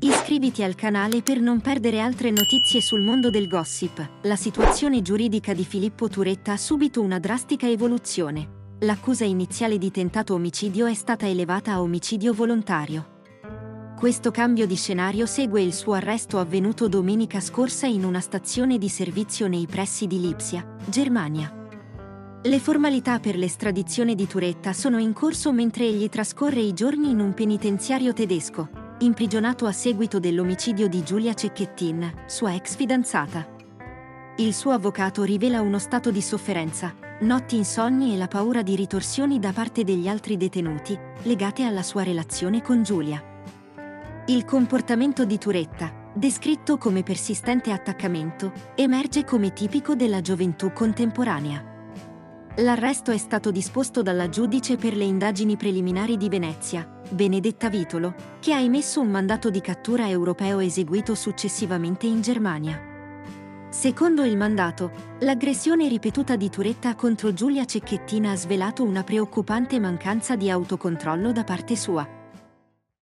Iscriviti al canale per non perdere altre notizie sul mondo del gossip. La situazione giuridica di Filippo Turetta ha subito una drastica evoluzione. L'accusa iniziale di tentato omicidio è stata elevata a omicidio volontario. Questo cambio di scenario segue il suo arresto avvenuto domenica scorsa in una stazione di servizio nei pressi di Lipsia, Germania. Le formalità per l'estradizione di Turetta sono in corso mentre egli trascorre i giorni in un penitenziario tedesco, imprigionato a seguito dell'omicidio di Giulia Cecchettin, sua ex fidanzata. Il suo avvocato rivela uno stato di sofferenza, notti insonni e la paura di ritorsioni da parte degli altri detenuti, legate alla sua relazione con Giulia. Il comportamento di Turetta, descritto come persistente attaccamento, emerge come tipico della gioventù contemporanea. L'arresto è stato disposto dalla giudice per le indagini preliminari di Venezia, Benedetta Vitolo, che ha emesso un mandato di cattura europeo eseguito successivamente in Germania. Secondo il mandato, l'aggressione ripetuta di Turetta contro Giulia Cecchettin ha svelato una preoccupante mancanza di autocontrollo da parte sua.